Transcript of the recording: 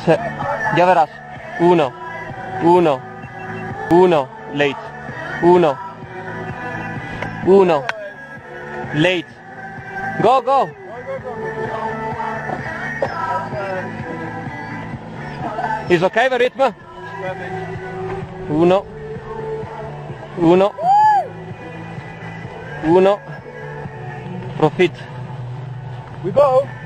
Ya verás. 1, 1, 1, late. 1, 1, late. Go, go. Is okay voor ritme? 1, 1, 1. Profit. We go.